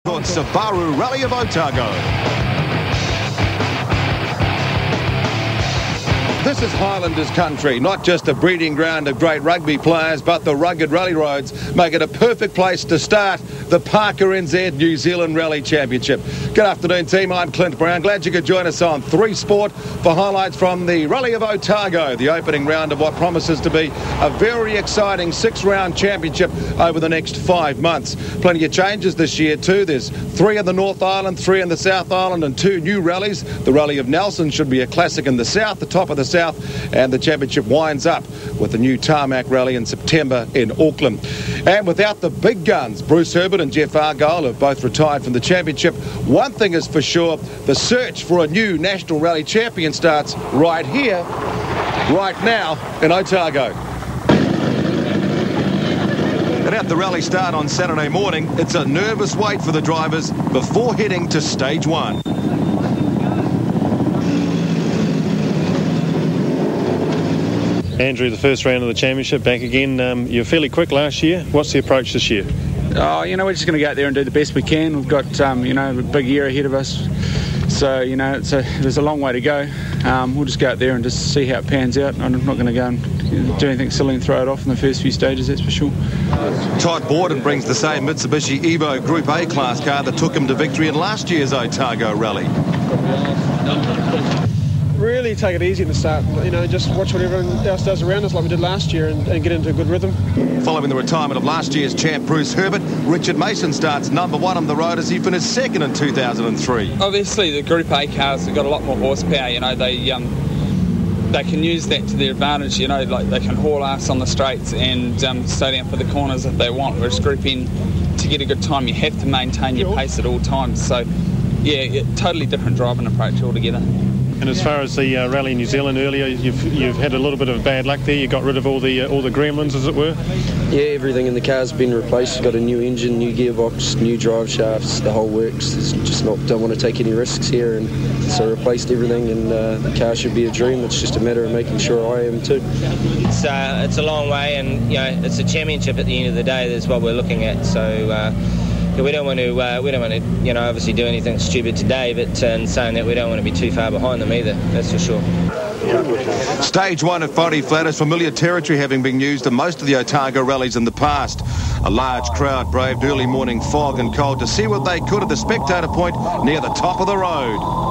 On Subaru Rally of Otago. This is Highlanders country, not just a breeding ground of great rugby players, but the rugged rally roads make it a perfect place to start the Parker NZ New Zealand Rally Championship. Good afternoon, team. I'm Clint Brown. Glad you could join us on 3 Sport for highlights from the Rally of Otago, the opening round of what promises to be a very exciting 6-round championship over the next 5 months. Plenty of changes this year too. There's 3 in the North Island, 3 in the South Island, and 2 new rallies. The Rally of Nelson should be a classic in the South, the top of the South, and the championship winds up with the new tarmac rally in September in Auckland. And without the big guns, Bruce Herbert and Jeff Argyle have both retired from the championship. One thing is for sure, the search for a new national rally champion starts right here, right now in Otago. And at the rally start on Saturday morning, it's a nervous wait for the drivers before heading to stage 1. Andrew, the first round of the championship, back again. You were fairly quick last year. What's the approach this year? Oh, we're just going to go out there and do the best we can. We've got, a big year ahead of us. So, there's a long way to go. We'll just go out there and just see how it pans out. I'm not going to go and do anything silly and throw it off in the first few stages, that's for sure. Todd Borden brings the same Mitsubishi Evo Group A class car that took him to victory in last year's Otago rally. Really take it easy in the start, just watch what everyone else does around us like we did last year and get into a good rhythm. Following the retirement of last year's champ Bruce Herbert, Richard Mason starts number 1 on the road as he finished 2nd in 2003. Obviously the Group A cars have got a lot more horsepower, they can use that to their advantage, like they can haul ass on the straights and slow down for the corners if they want, whereas Group N, to get a good time you have to maintain your pace at all times. So yeah, totally different driving approach altogether. And as far as the Rally New Zealand earlier, you've had a little bit of bad luck there. You got rid of all the gremlins, as it were. Yeah, everything in the car's been replaced. You've got a new engine, new gearbox, new drive shafts, the whole works. It's just don't want to take any risks here, and so replaced everything. And the car should be a dream. It's just a matter of making sure I am too. It's a long way, and it's a championship at the end of the day. That's what we're looking at. So. We don't want to, obviously do anything stupid today, but in saying that, we don't want to be too far behind them either, that's for sure. Stage 1 at Whare Flat is familiar territory, having been used in most of the Otago rallies in the past. A large crowd braved early morning fog and cold to see what they could at the spectator point near the top of the road.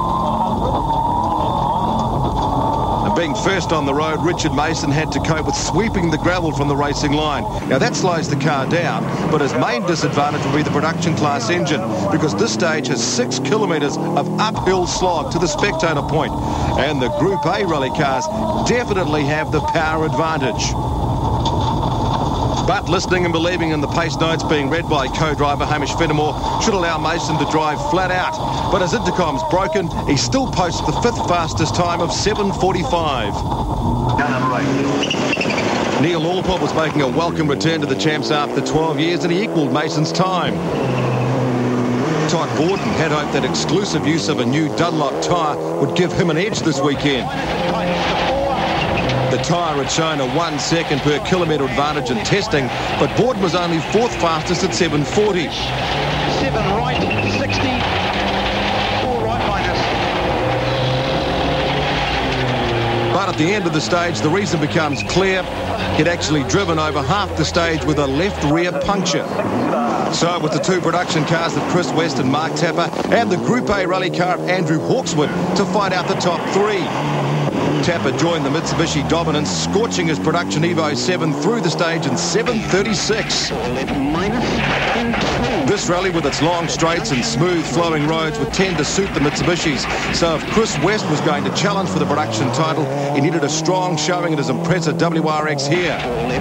Being first on the road, Richard Mason had to cope with sweeping the gravel from the racing line. Now that slows the car down, but his main disadvantage will be the production class engine, because this stage has 6 kilometres of uphill slog to the spectator point, and the Group A rally cars definitely have the power advantage. But listening and believing in the pace notes being read by co-driver Hamish Fenimore should allow Mason to drive flat out. But his intercom's broken, he still posts the 5th fastest time of 7:45. Neil Allport was making a welcome return to the champs after 12 years, and he equalled Mason's time. Todd Borden had hoped that exclusive use of a new Dunlop tyre would give him an edge this weekend. The tyre had shown a 1 second per kilometre advantage in testing, but Borden was only 4th fastest at 7:40. 7 right, 60, 4 right minus. But at the end of the stage, the reason becomes clear. He'd actually driven over half the stage with a left rear puncture. So with the 2 production cars of Chris West and Mark Tapper, and the Group A rally car of Andrew Hawkswood to fight out the top 3. Tapper joined the Mitsubishi dominance, scorching his production Evo 7 through the stage in 7:36. This rally, with its long straights and smooth flowing roads, would tend to suit the Mitsubishis. So if Chris West was going to challenge for the production title, he needed a strong showing at his impressive WRX here.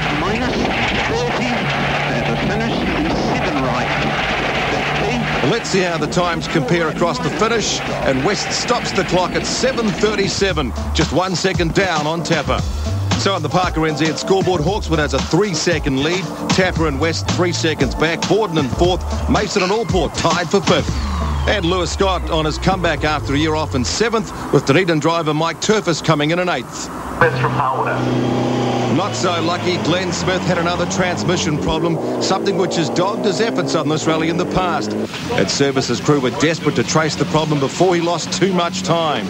Let's see how the times compare across the finish, and West stops the clock at 7:37, just 1 second down on Tapper. So on the Parker NZ scoreboard, Hawkswood has a 3-second lead, Tapper and West 3 seconds back, Borden in 4th, Mason and Allport tied for 5th. And Lewis Scott on his comeback after a year off in 7th, with Dunedin driver Mike Turfus coming in 8th. That's from Harwood. Not so lucky, Glenn Smith had another transmission problem, something which has dogged his efforts on this rally in the past. Its services crew were desperate to trace the problem before he lost too much time.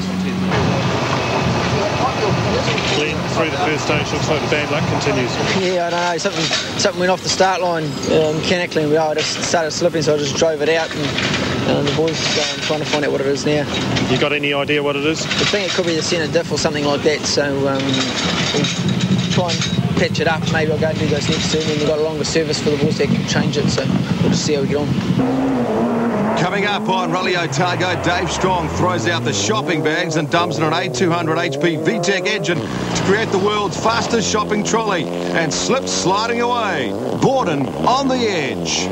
Glenn, through the first stage, looks like the bad luck continues. Yeah, I don't know, something went off the start line mechanically, and I just started slipping, so I just drove it out, and the boys trying to find out what it is now. You got any idea what it is? I think it could be the centre diff or something like that, so we'll try and patch it up. Maybe I'll go and do those next two, and then we've got a longer service for the boys that can change it, so we'll just see how we get on. Coming up on Rally Otago, Dave Strong throws out the shopping bags and dumps in an 8,200 HP VTEC engine to create the world's fastest shopping trolley and slips sliding away. Borden on the edge.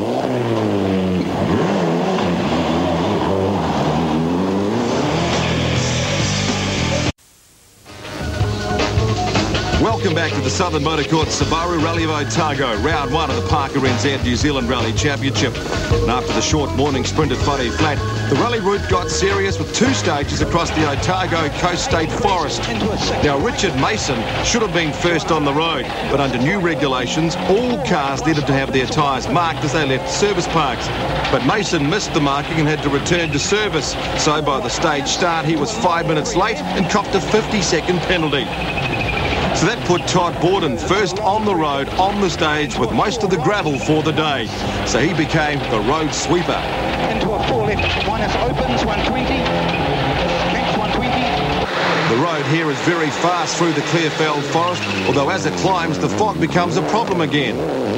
Welcome back to the Southern Motor Court Subaru Rally of Otago, round one of the Parker NZ New Zealand Rally Championship. And after the short morning sprint at Whare Flat, the rally route got serious with two stages across the Otago Coast State Forest. Now, Richard Mason should have been first on the road, but under new regulations, all cars needed to have their tyres marked as they left service parks. But Mason missed the marking and had to return to service. So by the stage start, he was 5 minutes late and copped a 50-second penalty. So that put Todd Borden first on the road, on the stage, with most of the gravel for the day. So he became the road sweeper. Into a 4 left, minus opens, 120. Next 120. The road here is very fast through the Clearfeld Forest, although as it climbs, the fog becomes a problem again.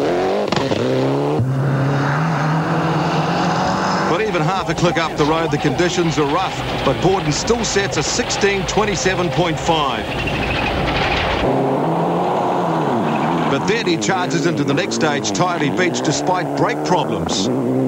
But even half a click up the road, the conditions are rough, but Borden still sets a 16:27.5. But then he charges into the next stage, Tirely Beach, despite brake problems.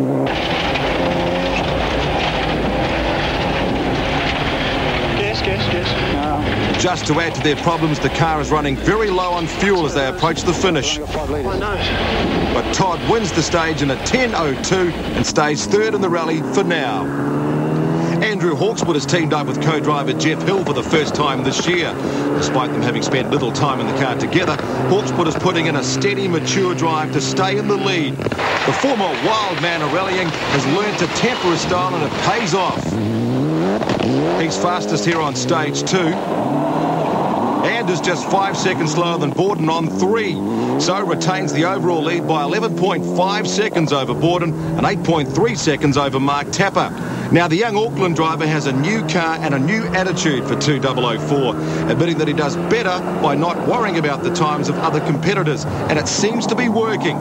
Yes. Just to add to their problems, the car is running very low on fuel as they approach the finish. But Todd wins the stage in a 10.02 and stays third in the rally for now. Andrew Hawkswood has teamed up with co-driver Jeff Hill for the first time this year. Despite them having spent little time in the car together, Hawkswood is putting in a steady, mature drive to stay in the lead. The former wild man of rallying has learned to temper his style and it pays off. He's fastest here on stage 2. And is just 5 seconds slower than Borden on 3. So retains the overall lead by 11.5 seconds over Borden and 8.3 seconds over Mark Tapper. Now, the young Auckland driver has a new car and a new attitude for 2004, admitting that he does better by not worrying about the times of other competitors, and it seems to be working.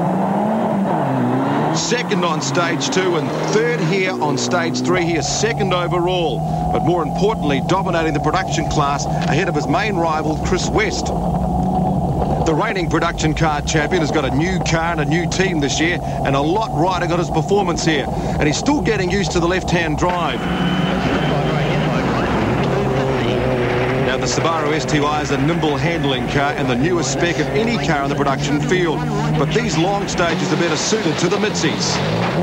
Second on stage 2 and third here on stage 3. He is second overall, but more importantly, dominating the production class ahead of his main rival, Chris West. The reigning production car champion has got a new car and a new team this year, and a lot riding on his performance here. And he's still getting used to the left-hand drive. Now, the Subaru STI is a nimble handling car and the newest spec of any car in the production field. But these long stages are better suited to the midsies.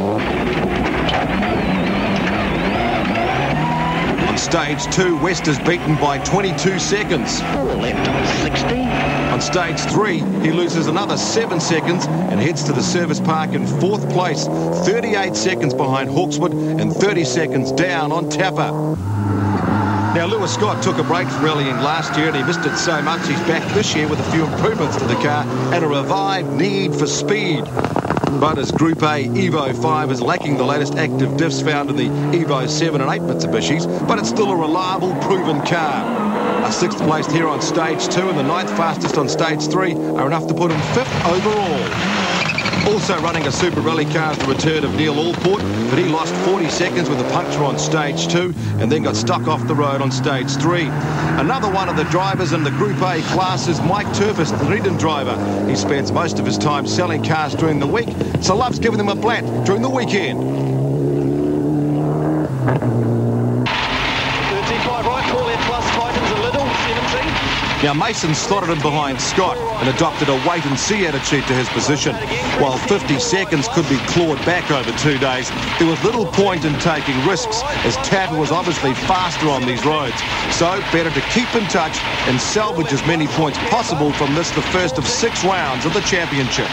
On stage 2, West is beaten by 22 seconds. 4 left on 60. On stage 3, he loses another 7 seconds and heads to the service park in 4th place, 38 seconds behind Hawkswood and 30 seconds down on Tapper. Now, Lewis Scott took a break from rallying last year and he missed it so much he's back this year with a few improvements to the car and a revived need for speed. But his Group A Evo 5 is lacking the latest active diffs found in the Evo 7 and 8 Mitsubishis, but it's still a reliable, proven car. A 6th place here on stage 2 and the 9th fastest on stage 3 are enough to put him 5th overall. Also running a Super Rally car is the return of Neil Allport, but he lost 40 seconds with a puncture on stage 2 and then got stuck off the road on stage 3. Another one of the drivers in the Group A class is Mike Turfus, the Dunedin driver. He spends most of his time selling cars during the week, so loves giving them a blat during the weekend. 35 right, 4 left plus, tightens a little, 17. Now Mason slotted in behind Scott and adopted a wait-and-see attitude to his position. While 50 seconds could be clawed back over 2 days, there was little point in taking risks, as Tapper was obviously faster on these roads. So better to keep in touch and salvage as many points possible from this, the first of 6 rounds of the championship.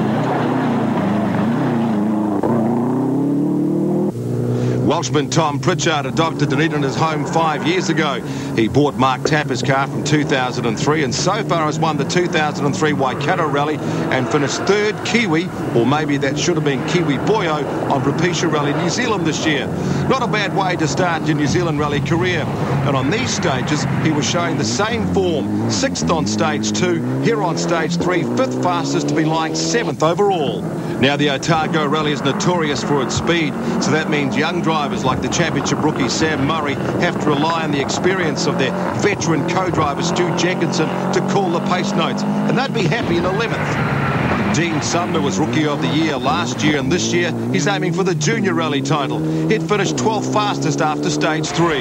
Welshman Tom Pritchard adopted Dunedin as home 5 years ago. He bought Mark Tapper's car from 2003 and so far has won the 2003 Waikato Rally and finished 3rd Kiwi, or maybe that should have been Kiwi Boyo, on Propecia Rally New Zealand this year. Not a bad way to start your New Zealand Rally career. And on these stages, he was showing the same form. 6th on stage 2, here on stage 3, 5th fastest to be lying 7th overall. Now the Otago Rally is notorious for its speed, so that means young drivers like the championship rookie Sam Murray have to rely on the experience of their veteran co-driver Stu Jenkinson to call the pace notes, and they'd be happy in 11th. Dean Sumner was Rookie of the Year last year, and this year he's aiming for the Junior Rally title. He'd finished 12th fastest after stage 3.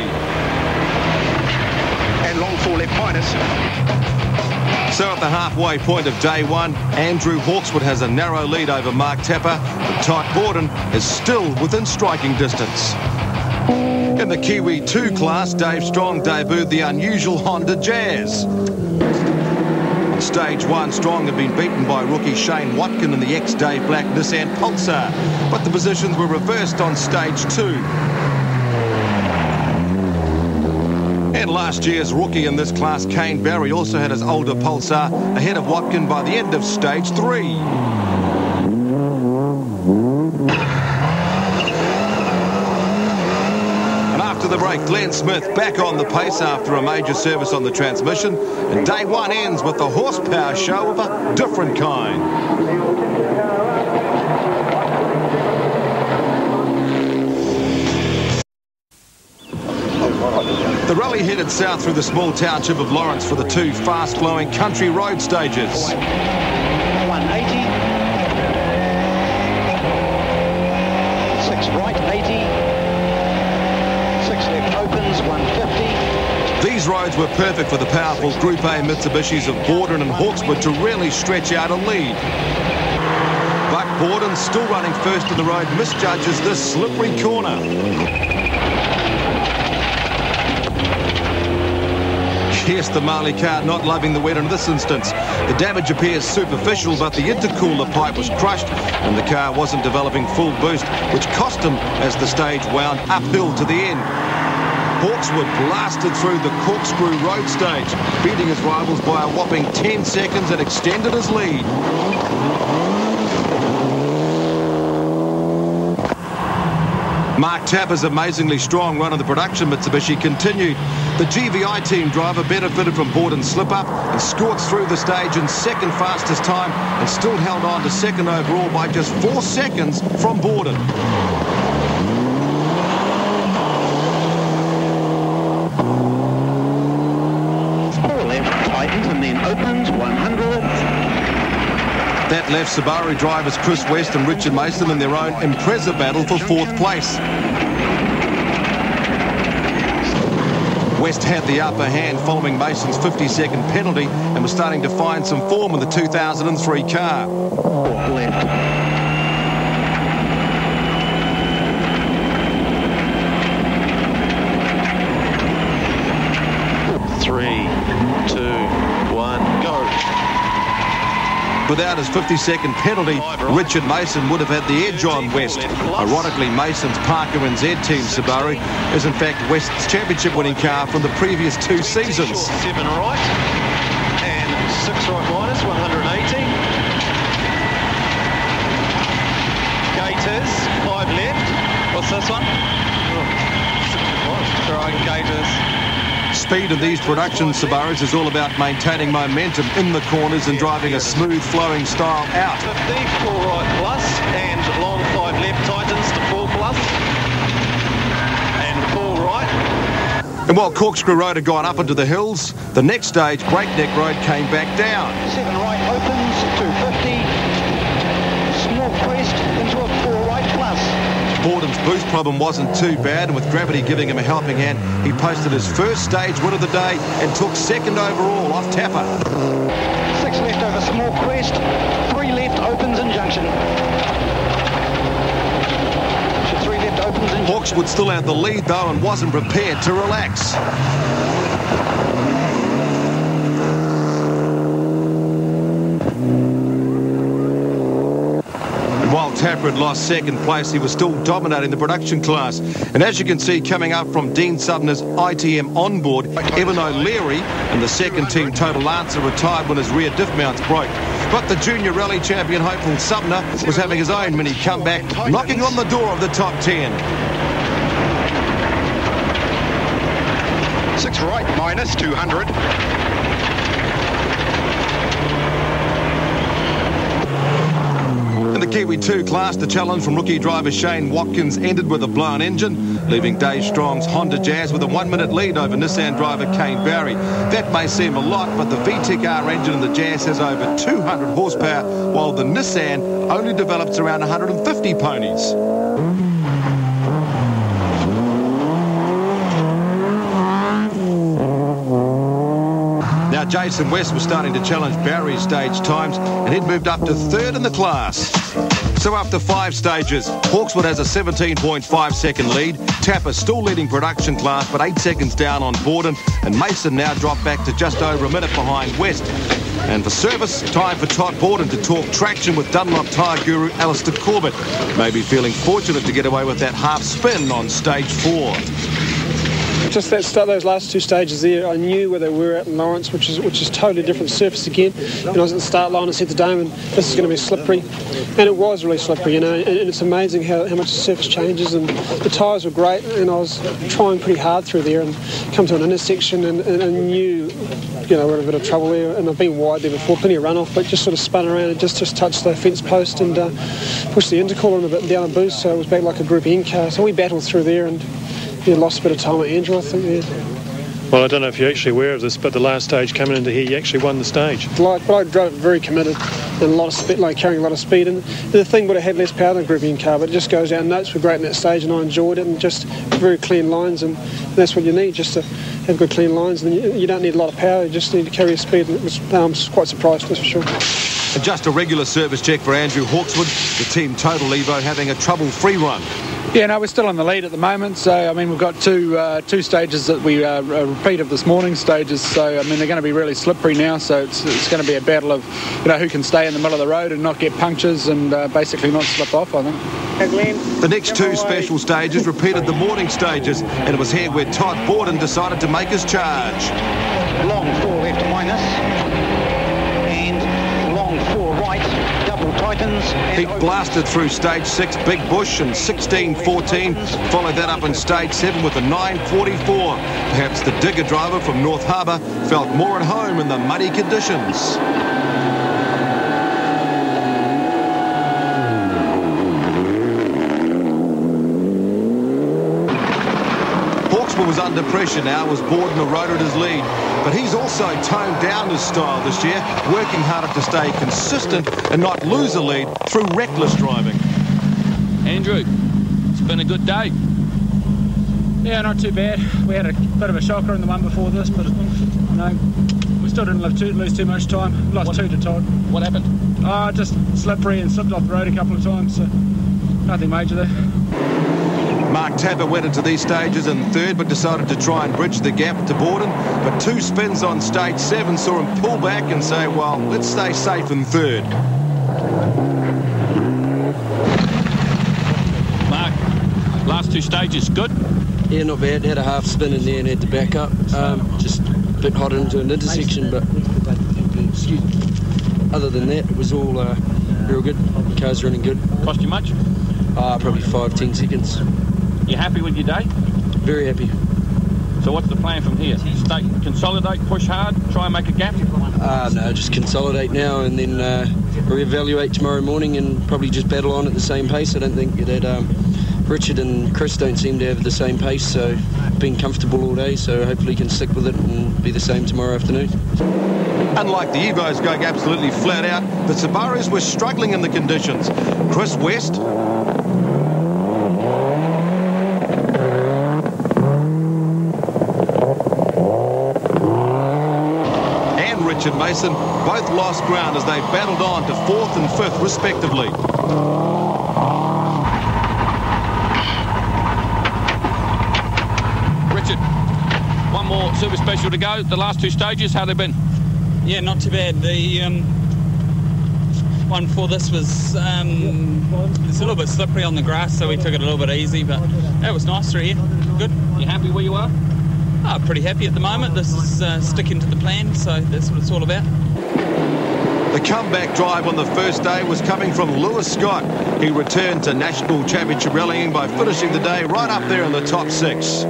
And long 4 left minus. So at the halfway point of day 1, Andrew Hawkeswood has a narrow lead over Mark Tapper, but Todd Borden is still within striking distance. In the Kiwi 2 class, Dave Strong debuted the unusual Honda Jazz. On stage 1, Strong had been beaten by rookie Shane Watkin in the ex-Dave Black Nissan Pulsar, but the positions were reversed on stage 2. And last year's rookie in this class, Kane Barry, also had his older Pulsar ahead of Watkin by the end of stage 3. And after the break, Glenn Smith back on the pace after a major service on the transmission. And day 1 ends with a horsepower show of a different kind. The rally headed south through the small township of Lawrence for the 2 fast-flowing country road stages. 180. 6 right, 80. 6 left opens, 150. These roads were perfect for the powerful Group A Mitsubishis of Borden and Hawkeswood to really stretch out a lead. But Borden, still running first in the road, misjudges this slippery corner. Yes, the Marley car not loving the wet in this instance. The damage appears superficial, but the intercooler pipe was crushed and the car wasn't developing full boost, which cost him as the stage wound uphill to the end. Hawkeswood blasted through the corkscrew road stage, beating his rivals by a whopping 10 seconds and extended his lead. Mark Tapper's amazingly strong run of the production Mitsubishi continued. The GVI team driver benefited from Borden's slip-up and scorched through the stage in 2nd fastest time and still held on to 2nd overall by just 4 seconds from Borden. Four left, tightens and then opens, 100. That left Subaru drivers Chris West and Richard Mason in their own Impreza battle for 4th place. West had the upper hand following Mason's 50-second penalty and was starting to find some form in the 2003 car. 4 left. Without his 50-second penalty, Richard Mason would have had the edge on West. Ironically, Mason's Parker NZ team Subaru is in fact West's championship-winning car from the previous 2 seasons. 7 right and 6 right minus, 180. Gators, 5 left. What's this one? Right, Gators. Speed of these production Subarus is all about maintaining momentum in the corners and driving a smooth flowing style out. 50, 4 right plus, and long 5 left tightens to 4 plus, and 4 right. And while Corkscrew Road had gone up into the hills, the next stage, Breakneck Road, came back down. 7 right opens, 250, small crest into a 4 right plus. Borden's boost problem wasn't too bad, and with gravity giving him a helping hand, he posted his first stage win of the day and took second overall off Tapper. 6 left over Small Crest, 3 left opens in Junction. 3 left opens in Junction. Hawkswood still had the lead though and wasn't prepared to relax. While Tapper had lost second place, he was still dominating the production class. And as you can see, coming up from Dean Sumner's ITM onboard, Evan O'Leary and the second team Total Answer retired when his rear diff mounts broke. But the junior rally champion hopeful Sumner was having his own mini comeback, knocking on the door of the top 10. 6 right, minus 200. In the Kiwi 2 class, the challenge from rookie driver Shane Watkins ended with a blown engine, leaving Dave Strong's Honda Jazz with a 1-minute lead over Nissan driver Kane Barry. That may seem a lot, but the VTEC-R engine in the Jazz has over 200 horsepower, while the Nissan only develops around 150 ponies. Now, Jason West was starting to challenge Barry's stage times, and he'd moved up to third in the class. So after 5 stages, Hawkswood has a 17.5 second lead. Tapper still leading production class, but 8 seconds down on Borden, and Mason now dropped back to just over a minute behind West. And for service, time for Todd Borden to talk traction with Dunlop tyre guru Alistair Corbett, maybe feeling fortunate to get away with that half spin on stage 4. Just that start, those last 2 stages there, I knew where they were at in Lawrence, which is totally different surface again. And I was at the start line and said to Damon, this is going to be slippery. And it was really slippery, you know, and it's amazing how much the surface changes. And the tyres were great, and I was trying pretty hard through there and come to an intersection and knew, you know, we're in a bit of trouble there. And I've been wide there before, plenty of runoff, but just sort of spun around and just touched the fence post and pushed the intercooler a bit and down a boost, so it was back like a Group N car. So we battled through there and lost a bit of time at Andrew, I think, yeah. Well, I don't know if you're actually aware of this, but the last stage coming into here, you actually won the stage. But I drove it very committed and a lot of speed, like carrying a lot of speed. And the thing would have had less power than a Group N car, but it just goes out. Notes were great in that stage, and I enjoyed it, and just very clean lines, and that's what you need, just to have good clean lines. And you don't need a lot of power, you just need to carry your speed. And I was quite surprised, that's for sure. And just a regular service check for Andrew Hawkswood, the team Total Evo having a trouble-free run. Yeah, no, we're still on the lead at the moment. So, I mean, we've got two stages that we repeat of this morning's stages. So, I mean, they're going to be really slippery now. So it's going to be a battle of, you know, who can stay in the middle of the road and not get punctures and basically not slip off, I think. The next 2 special stages repeated the morning stages, and it was here where Todd Borden decided to make his charge. Long 4 left minus, and long 4 right. He blasted through stage 6 Big Bush and 16.14, followed that up in stage 7 with a 9.44. Perhaps the digger driver from North Harbour felt more at home in the muddy conditions. Was under pressure now as Borden eroded his lead, but he's also toned down his style this year, working harder to stay consistent and not lose a lead through reckless driving. Andrew, it's been a good day. Yeah, not too bad. We had a bit of a shocker in the one before this, but you know, we still didn't lose too much time. Lost 2 to Todd. What happened? Just slippery and slipped off the road a couple of times, so nothing major there. Mark Tapper went into these stages in third, but decided to try and bridge the gap to Borden. But 2 spins on stage 7 saw him pull back and say, well, let's stay safe in third. Mark, last 2 stages, good? Yeah, not bad. Had a half spin in there and had to back up. Just a bit hot into an intersection, but other than that, it was all real good. The car's running good. Cost you much? Probably 5-10 seconds. You happy with your day? Very happy. So what's the plan from here? Stay, consolidate, push hard, try and make a gap? No, just consolidate now and then reevaluate tomorrow morning and probably just battle on at the same pace. I don't think that Richard and Chris don't seem to have the same pace, so been comfortable all day, so hopefully can stick with it and be the same tomorrow afternoon. Unlike the Evos going absolutely flat out, the Subarus were struggling in the conditions. Chris West Championship, Mason, both lost ground as they battled on to 4th and 5th respectively. Richard, one more super special to go. The last 2 stages, how they been? Yeah, not too bad. The one before this was it's a little bit slippery on the grass, so we took it a little bit easy, but that was nice through here. Good. You happy where you are? Oh, pretty happy at the moment. This is sticking to the plan, so that's what it's all about. The comeback drive on the first day was coming from Lewis Scott. He returned to National Championship rallying by finishing the day right up there in the top 6.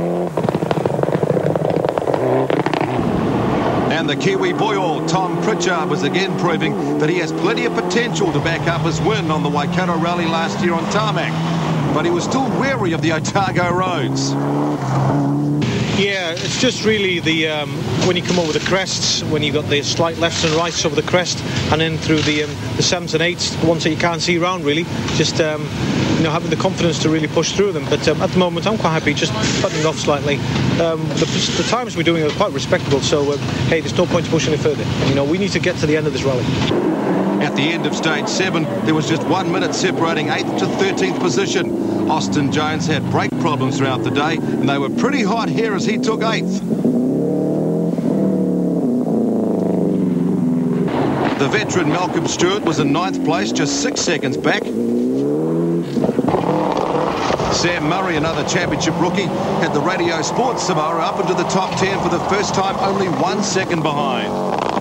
And the Kiwi boy, Tom Pritchard, was again proving that he has plenty of potential to back up his win on the Waikato Rally last year on tarmac. But he was still wary of the Otago roads. Yeah, it's just really the when you come over the crests, when you've got the slight lefts and rights over the crest, and then through the 7s and 8s, the ones that you can't see around really, just having the confidence to really push through them. But at the moment, I'm quite happy, just buttoning off slightly. The times we're doing are quite respectable, so hey, there's no point to push any further. We need to get to the end of this rally. At the end of stage 7, there was just 1 minute separating 8th to 13th position. Austin Jones had brake problems throughout the day, and they were pretty hot here as he took 8th. The veteran Malcolm Stewart was in 9th place, just 6 seconds back. Sam Murray, another championship rookie, had the Radio Sports Samoa up into the top 10 for the first time, only 1 second behind.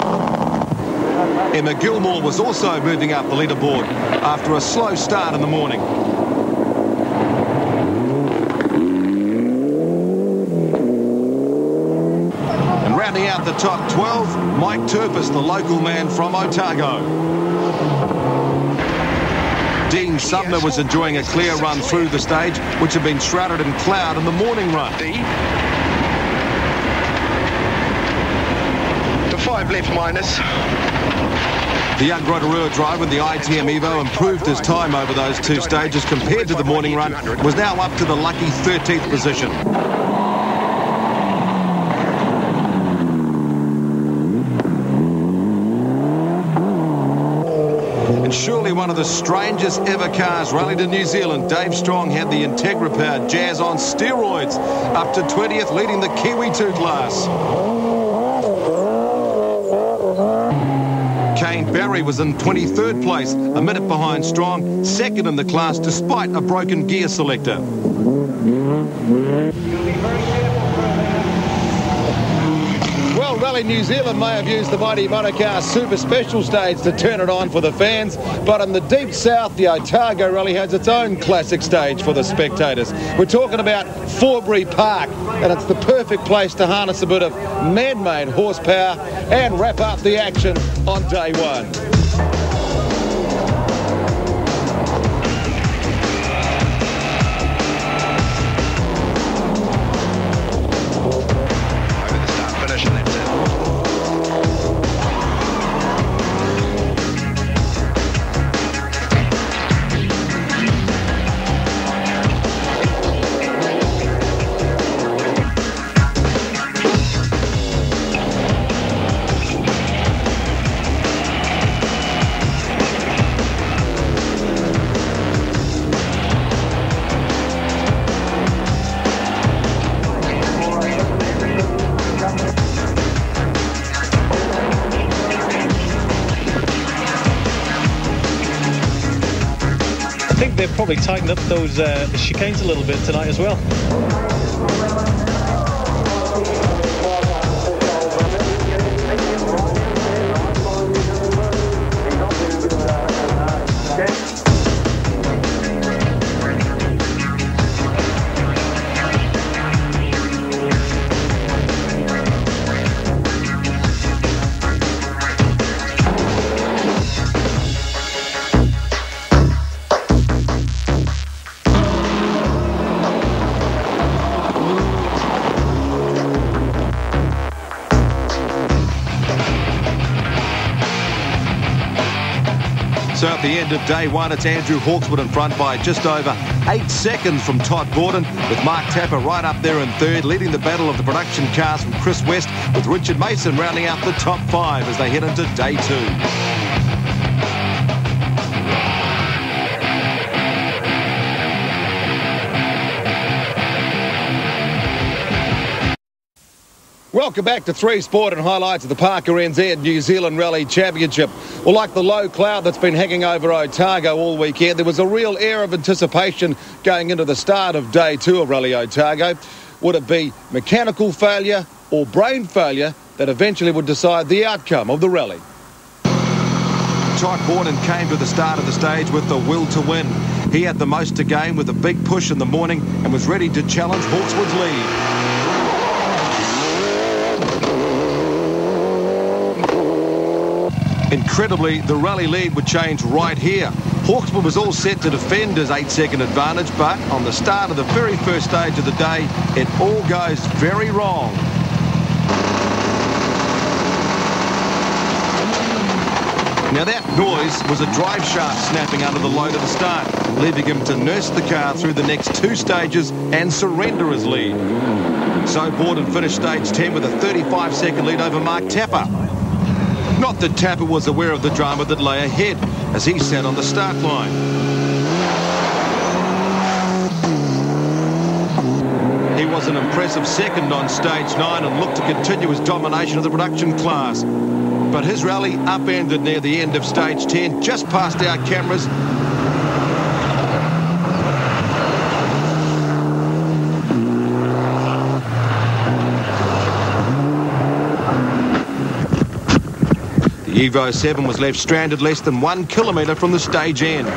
Emma Gilmore was also moving up the leaderboard after a slow start in the morning. And rounding out the top 12, Mike Turpis, the local man from Otago. Dean Sumner was enjoying a clear run through the stage, which had been shrouded in cloud in the morning run. The 5 left minus. The young Rotorua driver in the ITM Evo improved his time over those 2 stages compared to the morning run, was now up to the lucky 13th position. And surely one of the strangest ever cars rallied in New Zealand, Dave Strong had the Integra-powered Jazz on steroids, up to 20th, leading the Kiwi 2 class. Kane Barry was in 23rd place, a minute behind Strong, second in the class despite a broken gear selector. Well, Rally New Zealand may have used the mighty Monocar Super Special stage to turn it on for the fans, but in the deep south, the Otago Rally has its own classic stage for the spectators. We're talking about Forbury Park, and it's the perfect place to harness a bit of man-made horsepower and wrap up the action on day 1. They've probably tightened up those chicanes a little bit tonight as well. the end of day one. It's Andrew Hawkswood in front by just over 8 seconds from Todd Borden, with Mark Tapper right up there in third, leading the battle of the production cars from Chris West, with Richard Mason rounding out the top 5 as they head into day 2. Welcome back to 3 Sport and highlights of the Parker NZ New Zealand Rally Championship. Well, like the low cloud that's been hanging over Otago all weekend, there was a real air of anticipation going into the start of day 2 of Rally Otago. Would it be mechanical failure or brain failure that eventually would decide the outcome of the rally? Todd Borden came to the start of the stage with the will to win. He had the most to gain with a big push in the morning and was ready to challenge Hawkswood's lead. Incredibly, the rally lead would change right here. Hawkswood was all set to defend his 8-second advantage, but on the start of the very first stage of the day, it all goes very wrong. Now that noise was a drive shaft snapping under the load at the start, leaving him to nurse the car through the next 2 stages and surrender his lead. So Borden finished stage 10 with a 35-second lead over Mark Tapper. Not that Tapper was aware of the drama that lay ahead as he sat on the start line. He was an impressive second on stage 9 and looked to continue his domination of the production class. But his rally upended near the end of stage 10, just past our cameras. The Evo 7 was left stranded less than 1 kilometre from the stage end.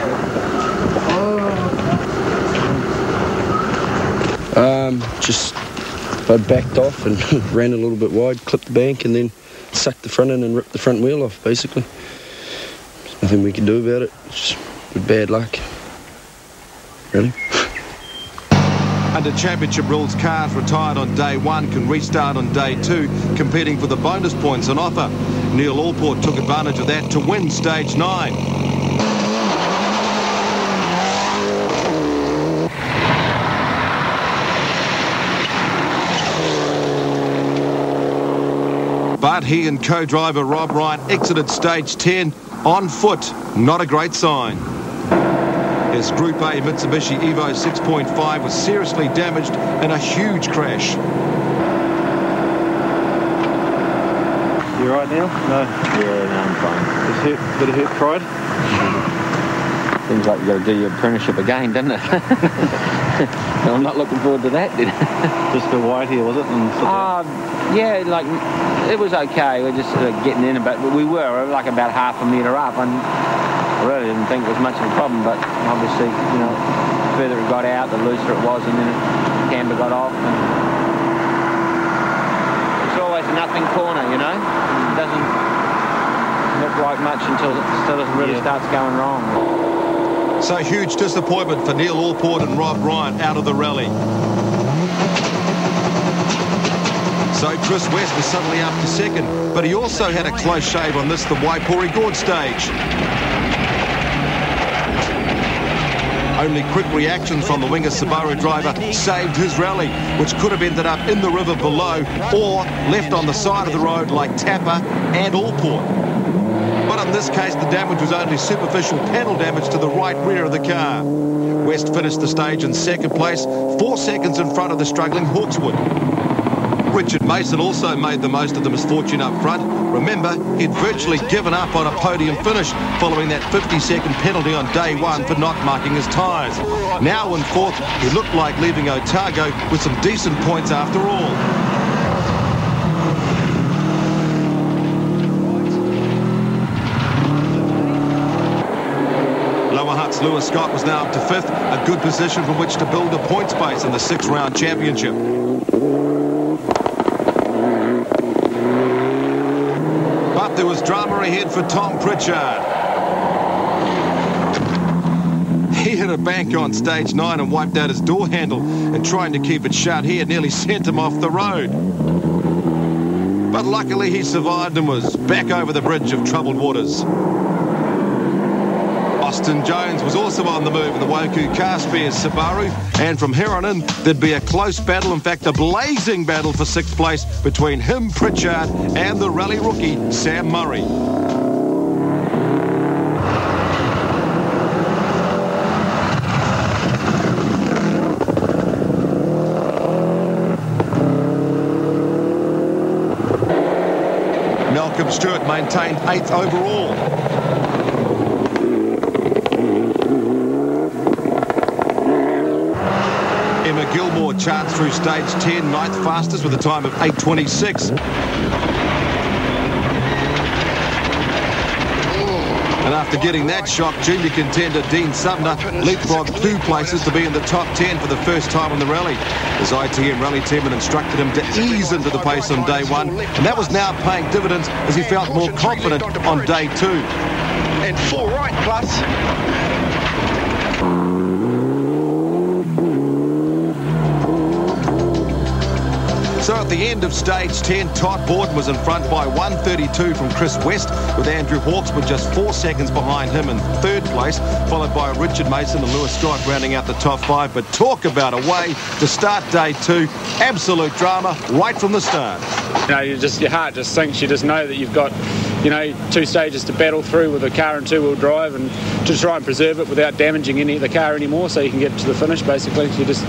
I backed off and ran a little bit wide, clipped the bank, and then sucked the front in and ripped the front wheel off, basically. There's nothing we can do about it. It's just with bad luck. Really? Under championship rules, cars retired on day 1 can restart on day 2, competing for the bonus points on offer. Neil Allport took advantage of that to win stage 9. But he and co-driver Rob Wright exited stage 10 on foot. Not a great sign. His Group A Mitsubishi Evo 6.5 was seriously damaged in a huge crash. You all right, Neil? No? Yeah, no, I'm fine. Did it hurt pride? Seems like you got to do your apprenticeship again, doesn't it? No, I'm not looking forward to that, did it? Just the white here, was it? Yeah, like, it was okay. We're just getting in a bit. We were like about half a metre up, and I really didn't think it was much of a problem, but obviously, you know, the further it got out, the looser it was, and then the camber got off. And it's always a nothing corner, you know. It doesn't look like much until it really starts going wrong. So huge disappointment for Neil Allport and Rob Ryan out of the rally. So Chris West was suddenly up to second, but he also had a close shave on this, the Waipori Gorge stage. Only quick reactions from the Winger Subaru driver saved his rally, which could have ended up in the river below or left on the side of the road like Tapper and Allport. But in this case, the damage was only superficial panel damage to the right rear of the car. West finished the stage in second place, 4 seconds in front of the struggling Hawkswood. Richard Mason also made the most of the misfortune up front. Remember, he'd virtually given up on a podium finish following that 50-second penalty on day 1 for not marking his tyres. Now in fourth, he looked like leaving Otago with some decent points after all. Lower Hutt's Lewis Scott was now up to 5th, a good position from which to build a points base in the 6-round championship. But there was drama ahead for Tom Pritchard. He hit a bank on stage 9 and wiped out his door handle, and trying to keep it shut here nearly sent him off the road. But luckily he survived and was back over the bridge of troubled waters. Austin Jones was also on the move in the Woku Car Spares Subaru, and from here on in, there'd be a close battle, in fact a blazing battle for 6th place between him, Pritchard, and the rally rookie, Sam Murray. Malcolm Stewart maintained 8th overall. Emma Gilmore charts through stage 10, 9th fastest with a time of 8:26. And after getting that shock, junior contender Dean Sumner leapfrogged 2 places to be in the top 10 for the first time in the rally. His ITM rally team had instructed him to ease into the pace on day 1, and that was now paying dividends as he felt more confident on day 2. And 4 right plus. So at the end of stage 10, Todd Borden was in front by 1:32 from Chris West, with Andrew Hawkswood just 4 seconds behind him in 3rd place, followed by Richard Mason and Lewis Scott rounding out the top 5. But talk about a way to start day 2. Absolute drama right from the start. You know, your heart just sinks. You just know that you've got, 2 stages to battle through with a car in 2-wheel drive, and to try and preserve it without damaging the car anymore, so you can get to the finish. Basically,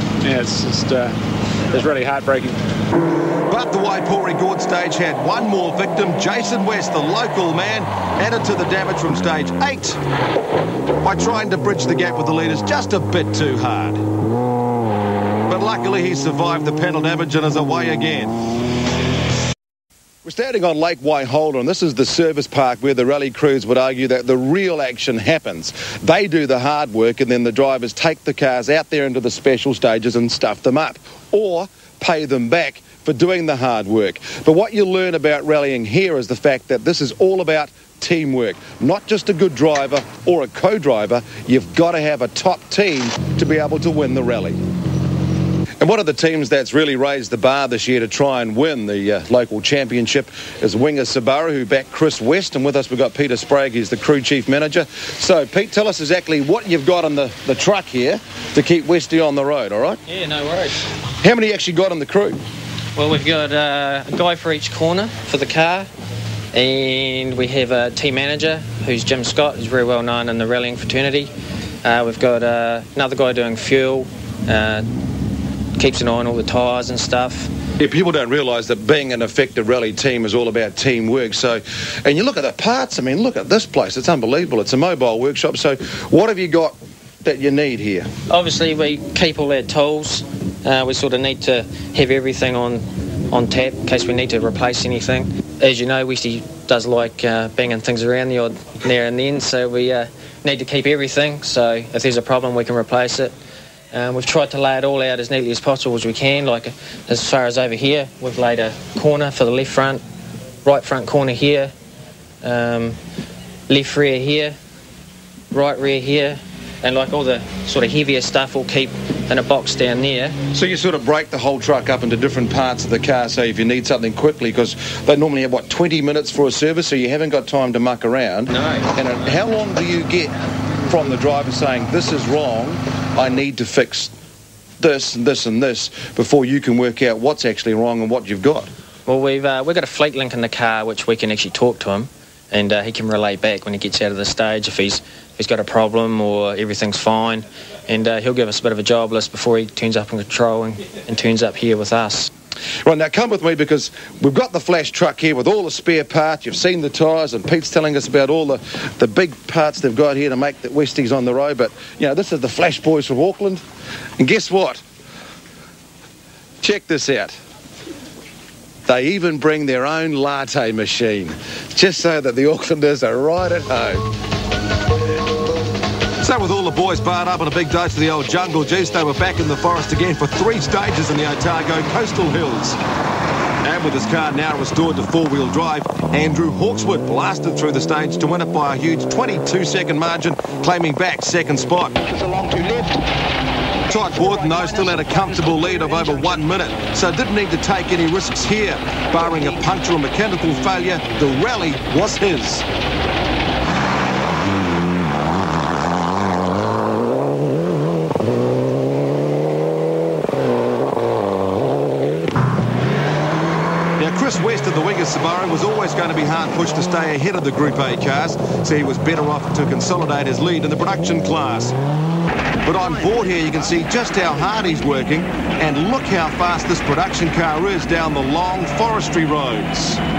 it's really heartbreaking. But the Waipori Gorge stage had one more victim. Jason West, the local man, added to the damage from stage 8 by trying to bridge the gap with the leaders just a bit too hard. But luckily he survived the panel damage and is away again. We're standing on Lake Waiholder, and this is the service park where the rally crews would argue that the real action happens. They do the hard work, and then the drivers take the cars out there into the special stages and stuff them up, or pay them back for doing the hard work. But what you learn about rallying here is the fact that this is all about teamwork, not just a good driver or a co-driver. You've got to have a top team to be able to win the rally. And one of the teams that's really raised the bar this year to try and win the local championship is Winger Subaru, who backed Chris West. And with us we've got Peter Sprague, he's the crew chief manager. So Pete, tell us exactly what you've got on the truck here to keep Westy on the road, all right? Yeah, no worries. How many actually got on the crew? Well, we've got a guy for each corner for the car, and we have a team manager who's Jim Scott, who's very well known in the rallying fraternity. We've got another guy doing fuel, keeps an eye on all the tyres and stuff. Yeah, people don't realise that being an effective rally team is all about teamwork. So, and you look at the parts, I mean, look at this place, it's unbelievable. It's a mobile workshop. So what have you got that you need here? Obviously, we keep all our tools. We sort of need to have everything on tap in case we need to replace anything. As you know, Westy does like banging things around the odd now and then, so we need to keep everything. So if there's a problem, we can replace it. We've tried to lay it all out as neatly as possible as we can. Like as far as over here, we've laid a corner for the left front, right front corner here, left rear here, right rear here, and like all the sort of heavier stuff we'll keep in a box down there. So you sort of break the whole truck up into different parts of the car, so if you need something quickly, because they normally have, 20 minutes for a service, so you haven't got time to muck around. No. And how long do you get from the driver saying, this is wrong, I need to fix this and this and this, before you can work out what's actually wrong and what you've got? Well, we've got a fleet link in the car which we can actually talk to him, and he can relay back when he gets out of the stage if he's got a problem or everything's fine, and he'll give us a bit of a job list before he turns up in control and turns up here with us. Right, now come with me, because we've got the flash truck here with all the spare parts. You've seen the tyres, and Pete's telling us about all the big parts they've got here to make the Westies on the road. But, this is the Flash boys from Auckland. And guess what? Check this out. They even bring their own latte machine, just so that the Aucklanders are right at home. So with all the boys barred up on a big dose to the old jungle juice, they were back in the forest again for 3 stages in the Otago Coastal Hills. And with his car now restored to 4-wheel drive, Andrew Hawkswood blasted through the stage to win it by a huge 22-second margin, claiming back 2nd spot. It's along to left. Todd Borden, though, still had a comfortable lead of over 1 minute, so didn't need to take any risks here. Barring a puncture or mechanical failure, the rally was his. Chris West of the Winger Subaru was always going to be hard pushed to stay ahead of the Group A cars, so he was better off to consolidate his lead in the production class. But on board here you can see just how hard he's working, and look how fast this production car is down the long forestry roads.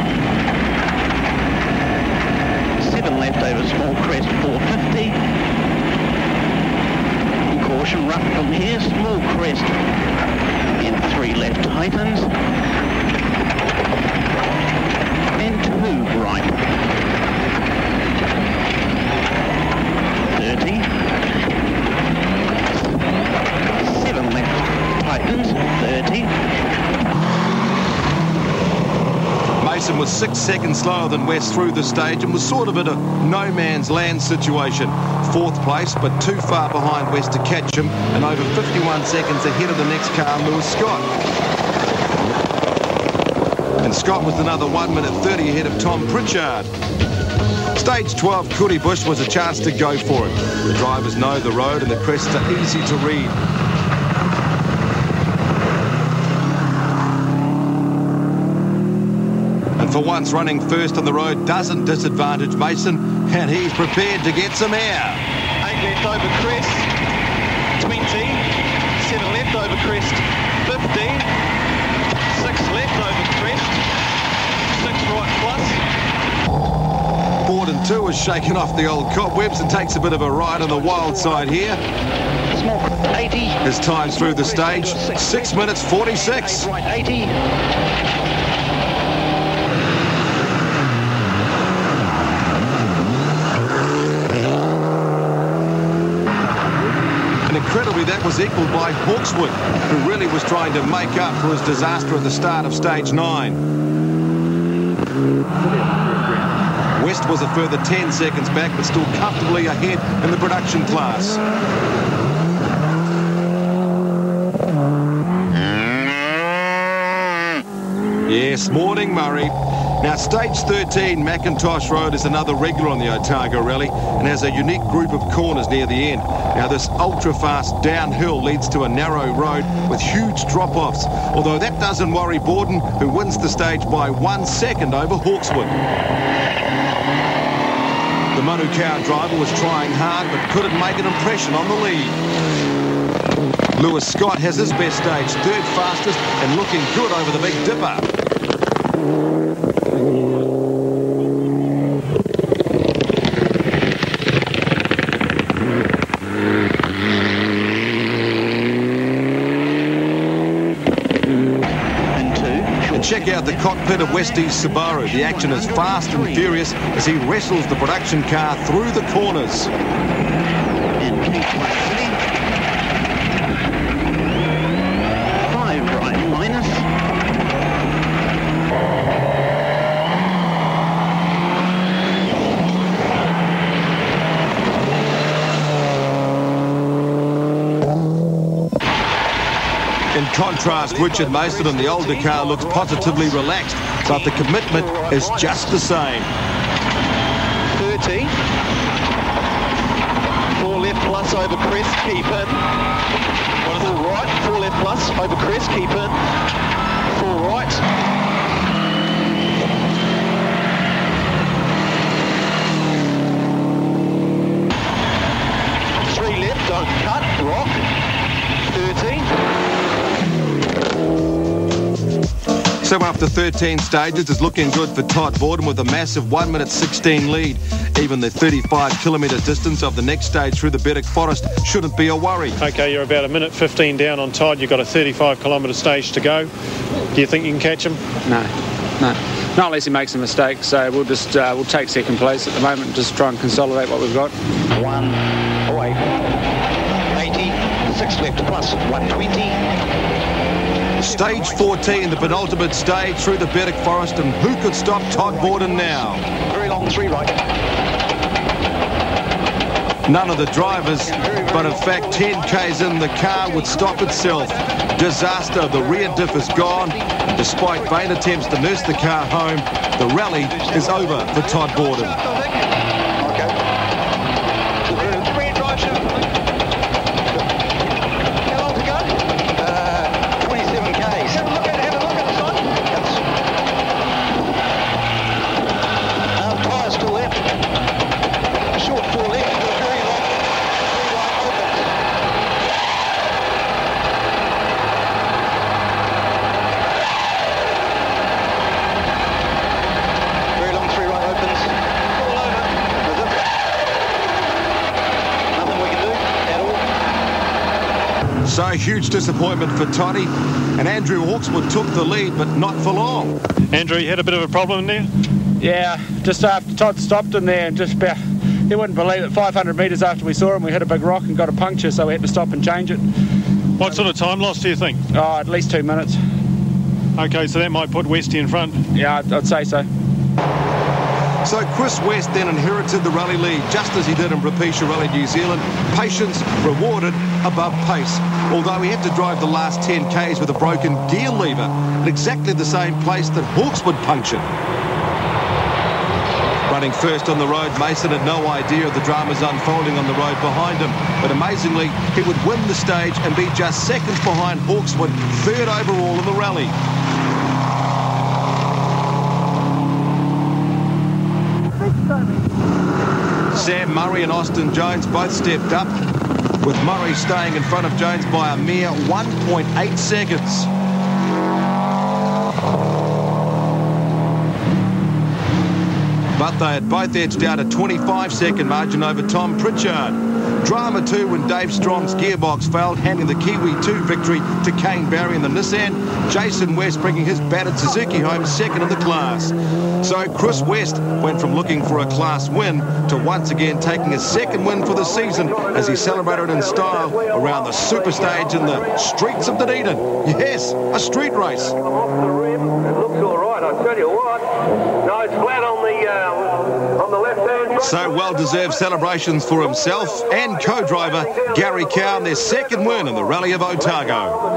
7 left over small crest, 450. Caution rough from here, small crest, and 3 left tightens. And 2 right. 30. 7 left tightens, 30. Mason was 6 seconds slower than West through the stage and was sort of at a no man's land situation. 4th place, but too far behind West to catch him, and over 51 seconds ahead of the next car, Lewis Scott. And Scott was another 1 minute 30 ahead of Tom Pritchard. Stage 12, Cootie Bush, was a chance to go for it. The drivers know the road and the crests are easy to read. And for once, running first on the road doesn't disadvantage Mason, and he's prepared to get some air. 8 left over crest, 20, 7 left over crest, 15, 6 left over crest, 6 right plus. Borden 2 has shaken off the old cobwebs and takes a bit of a ride on the wild side here. Small 80. His times through the stage, 6 minutes 46. Right 80. And incredibly, that was equalled by Hawkswood, who really was trying to make up for his disaster at the start of stage 9. West was a further 10 seconds back, but still comfortably ahead in the production class. Yes, morning, Murray. Now, stage 13, Macintosh Road, is another regular on the Otago Rally and has a unique group of corners near the end. Now, this ultra-fast downhill leads to a narrow road with huge drop-offs, although that doesn't worry Borden, who wins the stage by 1 second over Hawkswood. The Manukau driver was trying hard but couldn't make an impression on the lead. Lewis Scott has his best stage, 3rd fastest and looking good over the Big Dipper. Check out the cockpit of Westie's Subaru. The action is fast and furious as he wrestles the production car through the corners. 5 right minus. In contrast, Richard Mason in the older car looks positively relaxed, but the commitment is just the same. 30. 4 left plus over crest, keep in. 4 right, 4 left plus over crest, keep in. 4 right. 3 left, don't cut, rock. 30. So after 13 stages, it's looking good for Todd Borden with a massive 1 minute 16 lead. Even the 35-kilometre distance of the next stage through the Berwick Forest shouldn't be a worry. Okay, you're about 1 minute 15 down on Todd. You've got a 35-kilometre stage to go. Do you think you can catch him? No. Not unless he makes a mistake. So we'll just we'll take 2nd place at the moment and just try and consolidate what we've got. 1 away. 80. 6 left plus 120. Stage 14, the penultimate stage through the Berwick Forest, and who could stop Todd Borden now? Very long 3 right. None of the drivers, but in fact 10 k's in, the car would stop itself. Disaster, the rear diff is gone, and despite vain attempts to nurse the car home, the rally is over for Todd Borden. a huge disappointment for Toddy, and Andrew Hawkswood took the lead, but not for long. Andrew, you had a bit of a problem in there? Yeah, just after Todd stopped in there and just about, you wouldn't believe it, 500 metres after we saw him, we hit a big rock and got a puncture, so we had to stop and change it. What sort of time loss do you think? Oh, at least 2 minutes. Okay, so that might put Westy in front. Yeah, I'd say so. So Chris West then inherited the rally lead, just as he did in Propecia Rally New Zealand. Patience rewarded above pace. Although he had to drive the last 10 Ks with a broken gear lever at exactly the same place that Hawkswood punctured. Running first on the road, Mason had no idea of the dramas unfolding on the road behind him. But amazingly, he would win the stage and be just seconds behind Hawkswood, third overall in the rally. Sam Murray and Austin Jones both stepped up, with Murray staying in front of Jones by a mere 1.8 seconds. But they had both edged out a 25-second margin over Tom Pritchard. Drama too when Dave Strong's gearbox failed, handing the Kiwi 2 victory to Kane Barry in the Nissan. Jason West bringing his battered Suzuki home second in the class. So Chris West went from looking for a class win to once again taking his second win for the season as he celebrated in style around the super stage in the streets of Dunedin. Yes, a street race. Off the rim, it looks all right, I tell you what. No, it's flat on the left-hand. So well-deserved celebrations for himself and co-driver Gary Cowan, their second win in the Rally of Otago.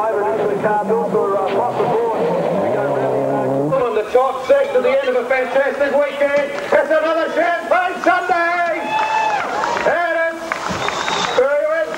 On the top six at the end of a fantastic weekend. It's another Champagne Sunday. There it is. Very good.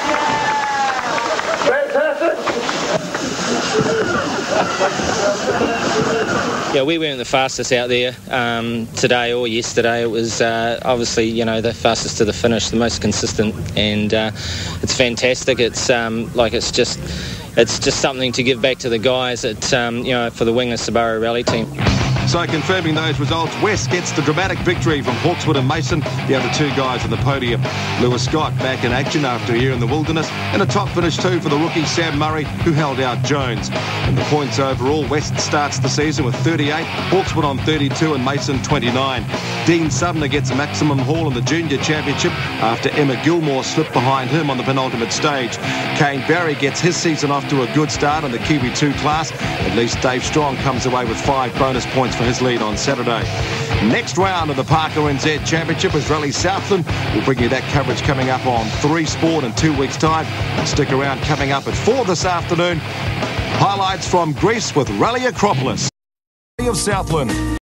Fantastic. Yeah, we weren't the fastest out there today or yesterday. It was obviously, you know, the fastest to the finish, the most consistent, and it's fantastic. It's it's just something to give back to the guys at you know, for the Wingers Subaru Rally team. So confirming those results, West gets the dramatic victory from Hawkswood and Mason, the other two guys on the podium. Lewis Scott back in action after a year in the wilderness, and a top finish too for the rookie Sam Murray, who held out Jones. And the points overall, West starts the season with 38, Hawkswood on 32 and Mason 29. Dean Sumner gets a maximum haul in the Junior Championship after Emma Gilmore slipped behind him on the penultimate stage. Kane Barry gets his season off to a good start in the Kiwi 2 class. At least Dave Strong comes away with 5 bonus points for his lead on Saturday. Next round of the Parker NZ Championship is Rally Southland. We'll bring you that coverage coming up on 3 Sport in 2 weeks' time. Stick around, coming up at 4 this afternoon. Highlights from Greece with Rally Acropolis of Southland.